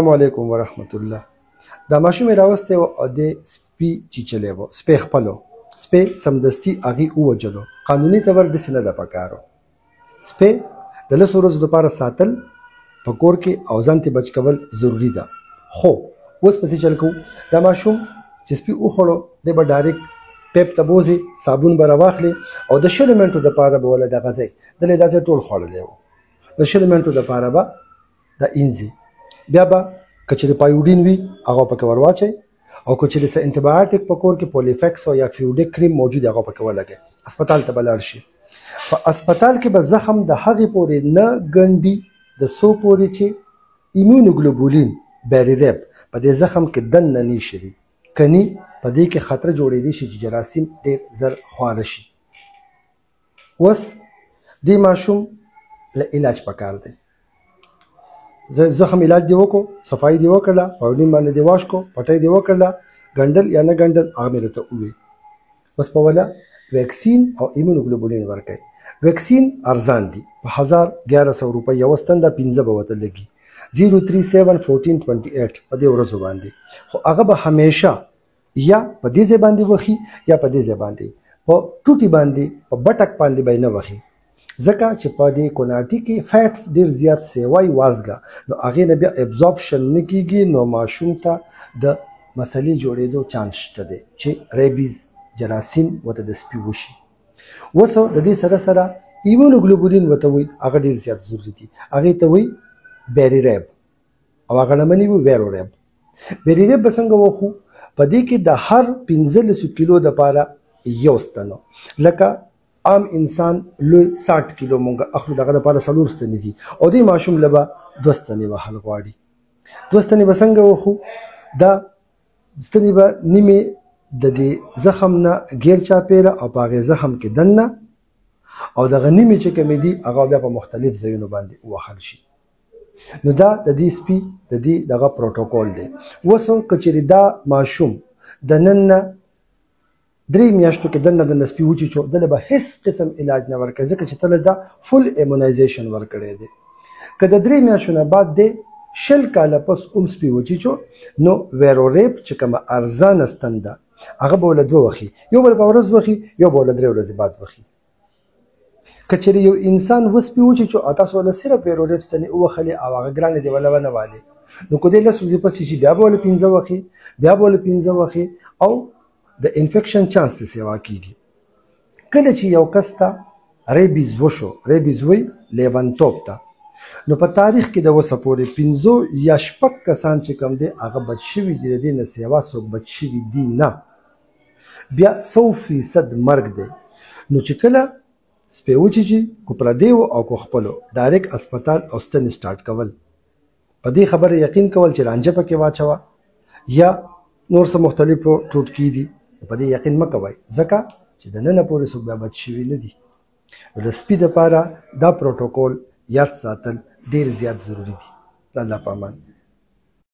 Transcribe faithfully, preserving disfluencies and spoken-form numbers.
السلام علیکم ورحمت الله. دا ماشوم راوسته و او د سپي چیچلی و سپی خپلو سپی سمدستي هغې ووجلو. قانوني تور داسې نه ده پکارو. سپی د لسو ورځو دپاره ساتل په کور کې او ځان ترې بچ کول ضروري ده. خو اوس په څه چل کوو، دا ماشوم چې سپي وخوړو دی به ډایرکټ پیپ ته بوځي، صابون به راواخلي او د شلو منټو دپاره به وله دغه ځای دلې دا ځای ټول خوړلی و. د شلو منټو دپاره به دا اینځي. بیا به که چېرې پایوډین وي هغه پکې ور واچئ او که چېرې څه انټیبایوټیک په کور کې پولیفیکس او یا فیوډیک کریم موجود هغه پکې ولګئ. هسپتال ته به لاړ شي. په هسپتال کې به زخم د هغې پورې نه ګنډي د څو پورې چې ایمونوګلوبولین بیریریب په دې زخم کې دننه نه شي. کني په دې کې خطر جوړېدی شي چې جراثیم ډېر زر خواره شي. اوس دې ماشوم له علاج پکار دی. زخم علاج دی وکړو، صفایي دی وکړله، پاوډین باندې دی واش کو، پټۍ دی وکړله، ګنډل یا نه ګنډل هغه مې راته ووایي. بس په وله ویکسین او ایمونوګلوبولین ورکوي. ویکسین ارزان دي، په هزار ګیاره سو روپۍ یوه ستنده پنځه به ورته لګي. زیرو تھری سیون فورټین ټوینټي ایټ په دې ورځو باندې. خو هغه به همیشه یا په دې ځای باندې وخي یا په دې ځای باندې په ټوټي باندې په بټک باندې به یې نه وخي، ځکه چې په دې کوناټي کې فیټس ډېر زیات سیوای وازګه، نو هغې نه بیا ابزابشن نه کېږي، نو ماشوم ته د مسلې جوړېدو چانس شته دی چې ریبیز جراثیم ورته د سپي وشي. اوس د دې سره سره ایمونوګلوبولین ورته وایي، هغه ډېر زیات ضروري دي. هغې ته وایي بیریریب او هغه لمنې وي ویروریب. بیریریب به څنګه وخو؟ په دې کې د هر پنځلسو کیلو دپاره یو ستنو، لکه عام انسان لوی ساټ کیلو مونږ اخلو، دغه دپاره څلور ستنې دي او دې ماشوم له به دوه ستنې وهل غواړي. دوه ستنې به څنګه وخو؟ دا ستنې به نیمې د دې زخم نه غیر چاپېره او په هغې زخم کې دننه او دغه نیمې چې کومې دي هغه بیا په مختلف ځایونو باندې ووهل شي. نو دا د دې سپي د دې دغه پروټوکول دی. اوس که چېرې دا ماشوم د نن نه درې میاشتو کې دننه د سپي وچیچو، دله به هېڅ قسم علاج نه ورکوي، ځکه چې تله دا فل ایمونایزیشن ورکړی دی. که د درې میاشتو نه بعد دی شل کاله پس هم سپي وچیچو، نو ویروریب چې کومه ارزانه ستن ده هغه به وله دوه وخي، یو به په ورځ وخي، یو به وله درې ورځې بعد وخي. که چېرې یو انسان و سپي وچیچو او تاسو وله صرف ویروریب ستنې ووهلې او هغه ګرانې دی وله ونه والې، نو که دې لس ورځې پس چې بیا به وله پنځه وخي، بیا به وله پنځه وخي او د انفیکشن چانس ته سیوا کېږي. کله چې یو کس ته ریبیز وشو، ریبیز وی لیونتوب ته، نو په تاریخ کې د اوسه پورې پنځو یا شپږ کسان چې کوم دی هغه بچ شوي دي، د دې نه سیوا څوک بچ شوي دي نه. بیا سو فیصد مرګ دی. نو چې کله سپی وچیچي، کو پردیو او کو خپلو، ډایرکټ هسپتال او ستنې سټارټ کول. په دې خبره یقین کول چې رانجه پکې واچوه یا نور څه مختلفو ټوټکي دي، په دې یقین مه کوئ، ځکه چې دننه پورې څوک بیا بچ شوي نه دي. نو د سپي دپاره دا پروټوکول یاد ساتل ډېر زیات ضروري دي. د الله په امان.